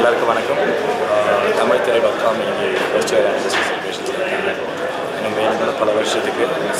எல்லாருக்கும் வணக்கம். தமிழ் திரை.com இங்கே ஃபர்ஸ்ட் இயர் ஆனிவர்சரி செலிப்ரேஷன்ஸ் இருக்காங்க. இன்னும் மேலும் பல வருஷத்துக்கு